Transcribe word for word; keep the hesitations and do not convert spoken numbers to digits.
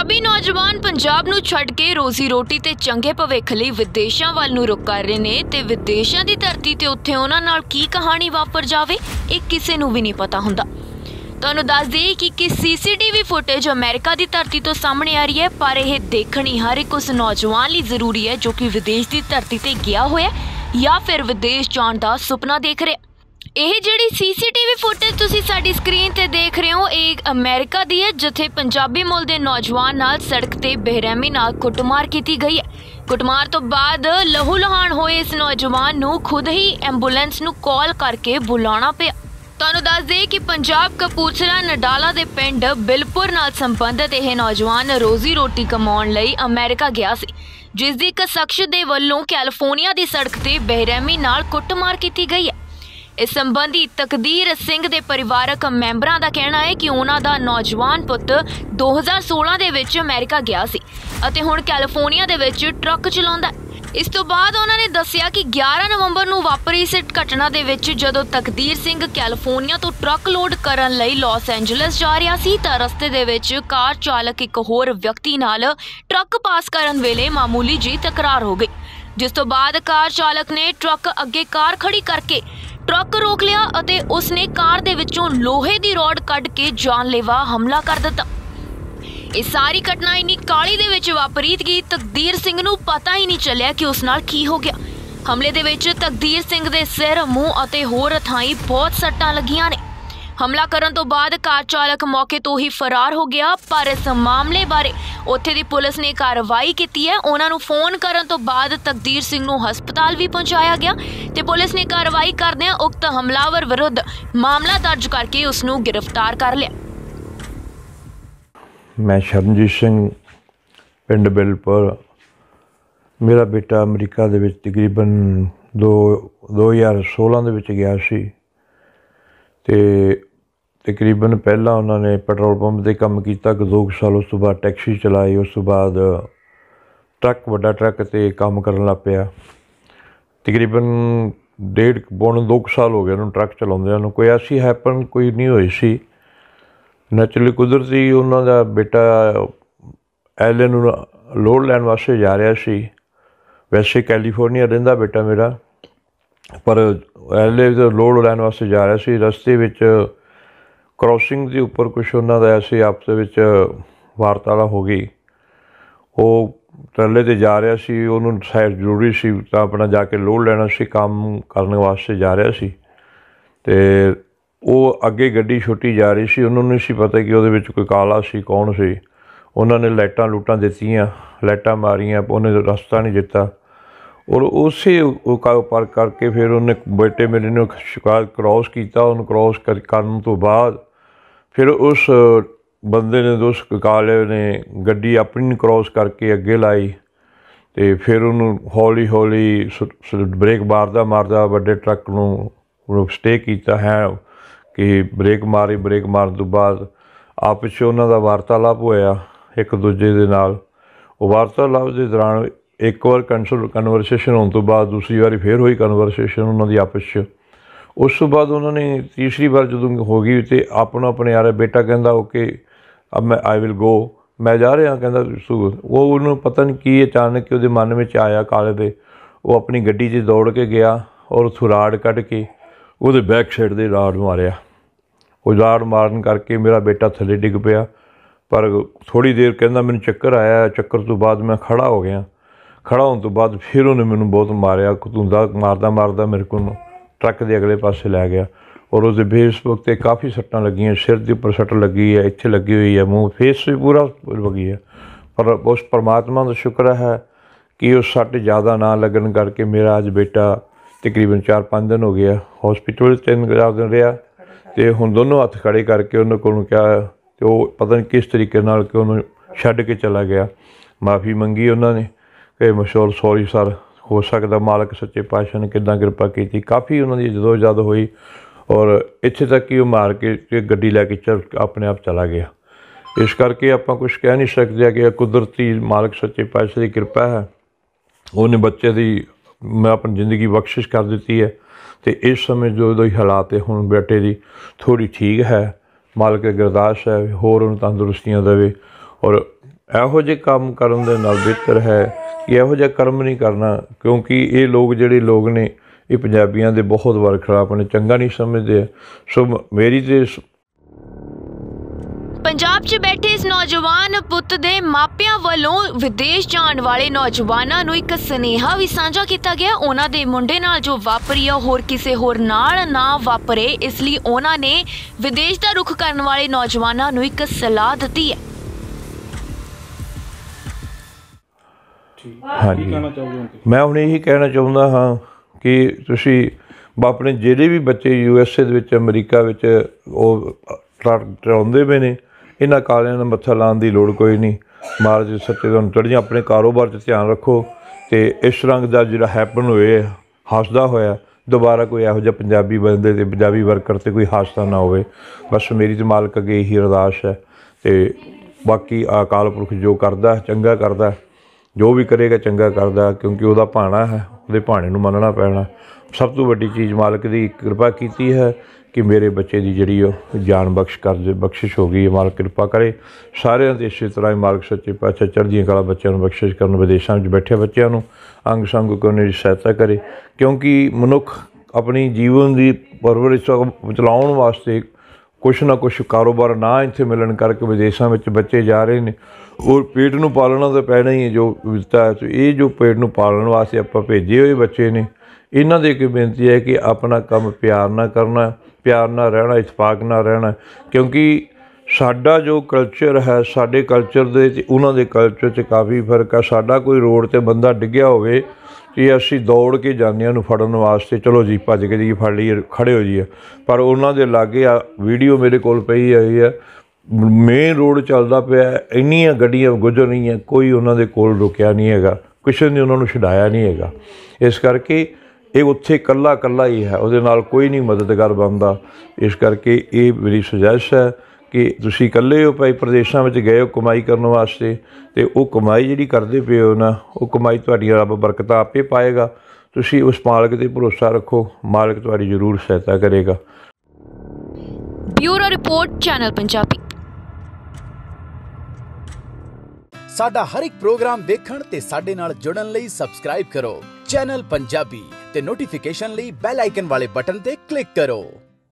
पंजाबी नौजवान पंजाब नूं छड्ड के रोजी रोटी ते चंगे भविख लई विदेशां वल नूं रुख कर रहे ने ते विदेशां दी धरती ते उत्थे उन्हां नाल की कहानी वापर जावे इह किसे नूं भी नहीं पता हुंदा। तुहानूं दस देईए कि कि सीसीटीवी फुटेज अमेरिका की धरती तो सामने आ रही है, पर यह देखनी हर एक उस नौजवान लिए जरूरी है जो कि विदेश की धरती ते गया होया या फिर विदेश जाण दा सुपना देख रहा। यह जिहड़ी सीसीटीवी फुटेज तुसीं साडी स्क्रीन ते देख रहे हो, एक अमेरिका दी है जिथे पंजाबी मूल दे नौजवान नाल सड़क ते बेरहमी नाल कुटमार की गई है। कुटमार तो बाद लहू लहान होए इस नौजवान नूं खुद ही एंबूलेंस नूं कॉल करके बुलाना पिया। तुहानूं दस दे कि पंजाब कपूरथला नडाला दे पिंड बिलपुर नाल संबंधित यह नौजवान रोजी रोटी कमाउण लई अमेरिका गया सी, जिस दी इक शख्स दे वल्लों कैलिफोर्निया दी सड़क ते बेरहमी नाल कुटमार की गई है। इस संबंधी तकदीर सिंह दे परिवारक मैंबरां दा कहना है कि उन्हां दा नौजवान पुੱਤ दो हज़ार सोलह दे विच अमेरिका गया सी अते हुण कैलिफोर्निया दे विच ट्रक चलाउंदा है। इस तो बाद उन्होंने दस्सिया कि ग्यारह नवंबर नूं वापरी इस घटना दे विच जदों तकदीर सिंह कैलिफोर्निया तो ट्रक लोड करन लई लॉस एंजलिस जा रहा सी तां रस्ते दे विच कार चालक एक होर व्यक्ति नाल ट्रक पास करन वेले मामूली जी तकरार हो गई, जिस तो बाद कार चालक ने ट्रक अगे कार खड़ी करके ट्रक रोक लिया अते उसने कार दे विचों लोहे दी रॉड कढ के जानलेवा हमला कर दिता। इस सारी घटना इन्नी काली दे विच वापरी कि तकदीर सिंह नूं पता ही नहीं चलिया कि उस नाल की हो गया। हमले दे विच तकदीर सिंह दे सिर, मूँह अते होर थाई बहुत सट्टां लगियां ने। हमला करन तो बाद कार चालक मौके तो ही फरार हो गया, पर इस मामले बारे उत्थे दी पुलिस ने कार्रवाई की है। उन्हां नूं फोन करन तो बाद तकदीर सिंह नूं हस्पताल भी पहुंचाया गया ते पुलिस ने कार्रवाई करदिआं उक्त हमलावर विरुद्ध मामला दर्ज करके उस नूं गिरफ्तार कर लिया। मैं शरणजीत सिंह पिंड बिलपुर, मेरा बेटा अमरीका दे विच तकरीबन दो दो हज़ार सोलह दे विच गया सी ते तकरीबन पहला उन्होंने पेट्रोल पंप ते काम किया दो साल, उस तो बाद टैक्सी चलाई, उस तो बाद ट्रक वड्डा ट्रक ते काम करन लग पिया। तकरीबन डेढ़ पौने दो साल हो गए उन्होंने ट्रक चलाउंदिआं नूं। कोई ऐसी हैपन कोई नहीं होई सी, नैचुरली कुदरती उन्हों का बेटा एल ए नूं लोड लैन वास्ते जा रहा सी। वैसे कैलीफोर्निया रहिंदा बेटा मेरा, पर एल ए लोड लैन वास्ते जा रहा सी। रस्ते विच क्रॉसिंग के उपर कुछ उन्हों का ऐसे आपस विच वार्तालाप हो गई। वो ट्रले ते जा रहा सी, उन्होंने साइड जरूरी सी तो अपना जाके लोड लैना सी, काम करने वास्ते जा रहा सी ते वो अगे गड्डी छुट्टी जा रही सी। उन्होंने नहीं सी पता कि वो कोई काला सी कौन सी। उन्होंने लाइटां लूटां दित्तियां, लाइटां मारियां, उन्हें रास्ता नहीं दिता और उस पर करके फिर उन्हें बेटे मेरे ने शिकार क्रॉस किया। उन्हें क्रॉस कर करन तो बाद फिर उस बंदे ने, उस काले ने गड्डी अपनी क्रॉस करके अगे लाई तो फिर उन्होंने हौली हौली ब्रेक मारदा मारदा वड्डे ट्रक नूं स्टे किया है कि ब्रेक मारी। ब्रेक मारन तो बाद आपस च उन्हां दा वार्तालाप होया एक दूजे दे नाल। वो वार्तालाप के दौरान एक बार कंसल कन्वरसेशन होने तो बाद दूसरी बार फिर हुई कन्वरसेशन उन्हों की आपस च। उस तो बाद उन्होंने तीसरी बार जो हो गई तो अपना अपने आ रहा बेटा कहता ओके अब मैं आई विल गो, मैं जा रहा कहता वो उन्होंने पता नहीं की अचानक कि वो मन में आया काले दे, वो अपनी गड्डी च दौड़ के गया और उथों राड़ कढ़ के वो बैक साइड से राड़ मारिया। वो राड़ मारन करके मेरा बेटा थले डिग पिया, पर थोड़ी देर कहना मैंने चक्कर आया। चक्कर तो बाद मैं खड़ा हो गया। खड़ा होने तो बाद फिर उन्हें मैंने बहुत मारिया, धुंदा मारदा मारदा मेरे को ट्रक के अगले पासे लै गया और उस फेस उत्ते काफ़ी सट्टां लगियां, सिर के उपर सट्ट लगी है, इत्थे लगी हुई है, मूँह फेस भी पूरा लगी है। पर उस परमात्मा का शुक्र है कि उस सट्ट ज़्यादा ना लगन करके मेरा अज बेटा तकरीबन चार पाँच दिन हो गया हॉस्पिटल तीन चार दिन रहा तो हुण दोनों हत्थ खड़े करके उन्होंने को क्या तो वो पता नहीं किस तरीके नाल कि उन्होंने छड्ड के चला गया। माफ़ी मंगी उन्होंने कि मशहूर सॉरी सर, हो सकता मालक सच्चे पातशाह ने किद्दां कृपा की। काफ़ी उन्होंने जदोजहद हुई और इत्थे तक कि वो मार के गड्डी लैके चल अपने आप चला गया। इस करके आपां कुछ कह नहीं सकते कि कुदरती मालक सच्चे पातशाह की कृपा है। उन्हें बच्चे की मैं अपनी जिंदगी बख्शिश कर दी है तो इस समय जो जो हालात है हुण बेटे की थोड़ी ठीक है। मालक अरदास है होर उन्हें तंदुरुस्तियाँ देवे और ਇਹੋ ਜਿਹੇ ਕੰਮ ਕਰਨ ਦੇ ਨਾਲ ਬਿਹਤਰ ਹੈ ਕਿ ਇਹੋ ਜਿਹਾ ਕਰਮ ਨਹੀਂ ਕਰਨਾ, ਕਿਉਂਕਿ ਇਹ ਲੋਕ ਜਿਹੜੇ ਲੋਕ ਨੇ ਇਹ ਪੰਜਾਬੀਆਂ ਦੇ ਬਹੁਤ ਵਾਰ ਖਿਲਾਫ ਨੇ, ਚੰਗਾ ਨਹੀਂ ਸਮਝਦੇ ਆ। ਸੋ ਮੇਰੀ ਤੇ ਪੰਜਾਬ 'ਚ ਬੈਠੇ ਇਸ ਨੌਜਵਾਨ ਪੁੱਤ ਦੇ ਮਾਪਿਆਂ ਵੱਲੋਂ ਵਿਦੇਸ਼ ਜਾਣ ਵਾਲੇ ਨੌਜਵਾਨਾਂ ਨੂੰ ਇੱਕ ਸੁਨੇਹਾ ਵੀ ਸਾਂਝਾ ਕੀਤਾ ਗਿਆ। ਉਹਨਾਂ ਦੇ ਮੁੰਡੇ ਨਾਲ ਜੋ ਵਾਪਰੀ ਆ ਹੋਰ ਕਿਸੇ ਹੋਰ ਨਾਲ ਨਾ ਵਾਪਰੇ, ਇਸ ਲਈ ਉਹਨਾਂ ਨੇ ਵਿਦੇਸ਼ ਦਾ ਰੁਖ ਕਰਨ ਵਾਲੇ ਨੌਜਵਾਨਾਂ ਨੂੰ ਇੱਕ ਸਲਾਹ ਦਿੱਤੀ ਹੈ। ਹਾਂਜੀ, ਮੈਂ ਹੁਣ ਇਹੀ ਕਹਿਣਾ ਚਾਹੁੰਦਾ ਹਾਂ ਕਿ ਤੁਸੀਂ ਆਪਣੇ ਜਿਹੜੇ ਵੀ ਬੱਚੇ ਯੂ ਐਸ ਏ ਦੇ ਵਿੱਚ, ਅਮਰੀਕਾ ਵਿੱਚ ਉਹ ਟਰਾਉਂਦੇ ਪਏ ਨੇ, ਇਹਨਾਂ ਕਾਲਿਆਂ ਨੂੰ ਮੱਥਾ ਲਾਉਣ ਦੀ ਲੋੜ ਕੋਈ ਨਹੀਂ। ਮਹਾਰਾਜ ਦੇ ਸੱਚੇ ਤੁਹਾਨੂੰ ਚੜ੍ਹਦੀਆਂ। ਆਪਣੇ ਕਾਰੋਬਾਰ 'ਚ ਧਿਆਨ ਰੱਖੋ ਅਤੇ ਇਸ ਰੰਗ ਦਾ ਜਿਹੜਾ ਹੈਪਨ ਹੋਏ ਹੱਸਦਾ ਹੋਇਆ ਦੁਬਾਰਾ ਕੋਈ ਇਹੋ ਜਿਹਾ ਪੰਜਾਬੀ ਬੰਦੇ ਅਤੇ ਪੰਜਾਬੀ ਵਰਕਰ 'ਤੇ ਕੋਈ ਹਾਦਸਾ ਨਾ ਹੋਵੇ। ਬਸ ਮੇਰੀ ਤਾਂ ਮਾਲਕ ਅੱਗੇ ਇਹੀ ਅਰਦਾਸ ਹੈ। ਅਤੇ ਬਾਕੀ ਅਕਾਲ ਪੁਰਖ ਜੋ ਕਰਦਾ ਚੰਗਾ ਕਰਦਾ, ਜੋ ਵੀ ਕਰੇਗਾ ਚੰਗਾ ਕਰਦਾ, ਕਿਉਂਕਿ ਉਹਦਾ ਭਾਣਾ ਹੈ, ਉਹਦੇ ਭਾਣੇ ਨੂੰ ਮੰਨਣਾ ਪੈਣਾ। ਸਭ ਤੋਂ ਵੱਡੀ ਚੀਜ਼ ਮਾਲਕ ਦੀ ਕਿਰਪਾ ਕੀਤੀ ਹੈ ਕਿ ਮੇਰੇ ਬੱਚੇ ਦੀ ਜਿਹੜੀ ਉਹ ਜਾਨ ਬਖਸ਼ ਕਰ ਬਖਸ਼ਿਸ਼ ਹੋ ਗਈ ਹੈ। ਮਾਲਕ ਕਿਰਪਾ ਕਰੇ ਸਾਰਿਆਂ 'ਤੇ ਇਸੇ ਤਰ੍ਹਾਂ ਹੀ। ਮਾਲਕ ਸੱਚੇ ਪਾਤਸ਼ਾਹ ਚੜ੍ਹਦੀਆਂ ਕਲਾ ਬੱਚਿਆਂ ਨੂੰ ਬਖਸ਼ਿਸ਼ ਕਰਨ, ਵਿਦੇਸ਼ਾਂ ਵਿੱਚ ਬੈਠੇ ਬੱਚਿਆਂ ਨੂੰ ਅੰਗ ਸੰਗ ਕਰਨ ਦੀ ਸਹਾਇਤਾ ਕਰੇ, ਕਿਉਂਕਿ ਮਨੁੱਖ ਆਪਣੀ ਜੀਵਨ ਦੀ ਪਰਵਰਿਸ਼ ਚਲਾਉਣ ਵਾਸਤੇ ਕੁਛ ਨਾ ਕੁਛ ਕਾਰੋਬਾਰ ਨਾ ਇੱਥੇ ਮਿਲਣ ਕਰਕੇ ਵਿਦੇਸ਼ਾਂ ਵਿੱਚ ਬੱਚੇ ਜਾ ਰਹੇ ਨੇ। ਔਰ ਪੇਟ ਨੂੰ ਪਾਲਣਾ ਤਾਂ ਪੈਣਾ ਹੀ ਹੈ ਜੋ ਦਿੱਤਾ ਹੈ। ਇਹ ਜੋ ਪੇਟ ਨੂੰ ਪਾਲਣ ਵਾਸਤੇ ਆਪਾਂ ਭੇਜੇ ਹੋਏ ਬੱਚੇ ਨੇ, ਇਹਨਾਂ ਦੇ ਇੱਕ ਬੇਨਤੀ ਹੈ ਕਿ ਆਪਣਾ ਕੰਮ ਪਿਆਰ ਨਾਲ ਕਰਨਾ, ਪਿਆਰ ਨਾਲ ਰਹਿਣਾ, ਇਤਫਾਕ ਨਾਲ ਰਹਿਣਾ, ਕਿਉਂਕਿ ਸਾਡਾ ਜੋ ਕਲਚਰ ਹੈ, ਸਾਡੇ ਕਲਚਰ ਦੇ ਅਤੇ ਉਹਨਾਂ ਦੇ ਕਲਚਰ 'ਚ ਕਾਫੀ ਫਰਕ ਹੈ। ਸਾਡਾ ਕੋਈ ਰੋਡ 'ਤੇ ਬੰਦਾ ਡਿੱਗਿਆ ਹੋਵੇ ਕਿ ਅਸੀਂ ਦੌੜ ਕੇ ਜਾਂਦੇ ਹਾਂ ਉਹਨੂੰ ਫੜਨ ਵਾਸਤੇ, ਚਲੋ ਜੀ ਭੱਜ ਕੇ ਜੀ ਫੜ ਲਈਏ, ਖੜ੍ਹੇ ਹੋ ਜਾਈਏ। ਪਰ ਉਹਨਾਂ ਦੇ ਲਾਗੇ ਆ ਵੀਡੀਓ ਮੇਰੇ ਕੋਲ ਪਈ ਹੋਈ ਹੈ, ਮੇਨ ਰੋਡ ਚੱਲਦਾ ਪਿਆ, ਇੰਨੀਆਂ ਗੱਡੀਆਂ ਗੁਜ਼ਰ ਰਹੀਆਂ, ਕੋਈ ਉਹਨਾਂ ਦੇ ਕੋਲ ਰੁਕਿਆ ਨਹੀਂ ਹੈਗਾ, ਕਿਸੇ ਨੇ ਉਹਨਾਂ ਨੂੰ ਛਡਾਇਆ ਨਹੀਂ ਹੈਗਾ। ਇਸ ਕਰਕੇ ਇਹ ਉੱਥੇ ਇਕੱਲਾ ਇਕੱਲਾ ਹੀ ਹੈ, ਉਹਦੇ ਨਾਲ ਕੋਈ ਨਹੀਂ ਮਦਦਗਾਰ ਬਣਦਾ। ਇਸ ਕਰਕੇ ਇਹ ਮੇਰੀ ਸੁਝਾਇਸ਼ ਹੈ ਕਿ ਤੁਸੀਂ ਇਕੱਲੇ ਹੋ ਭਾਈ, ਪ੍ਰਦੇਸ਼ਾਂ ਵਿੱਚ ਗਏ ਹੋ ਕਮਾਈ ਕਰਨ ਵਾਸਤੇ, ਅਤੇ ਉਹ ਕਮਾਈ ਜਿਹੜੀ ਕਰਦੇ ਪਏ ਹੋ ਨਾ, ਉਹ ਕਮਾਈ ਤੁਹਾਡੀਆਂ ਰੱਬ ਬਰਕਤਾਂ ਆਪੇ ਪਾਏਗਾ। ਤੁਸੀਂ ਉਸ ਮਾਲਕ 'ਤੇ ਭਰੋਸਾ ਰੱਖੋ, ਮਾਲਕ ਤੁਹਾਡੀ ਜ਼ਰੂਰ ਸਹਾਇਤਾ ਕਰੇਗਾ। Bureau report, channel Punjabi. ਸਾਡਾ ਹਰ ਇੱਕ ਪ੍ਰੋਗਰਾਮ ਦੇਖਣ ਤੇ ਸਾਡੇ ਨਾਲ ਜੁੜਨ ਲਈ ਸਬਸਕ੍ਰਾਈਬ ਕਰੋ ਚੈਨਲ ਪੰਜਾਬੀ ਤੇ ਨੋਟੀਫਿਕੇਸ਼ਨ ਲਈ ਬੈਲ ਆਈਕਨ ਵਾਲੇ ਬਟਨ ਤੇ ਕਲਿੱਕ ਕਰੋ।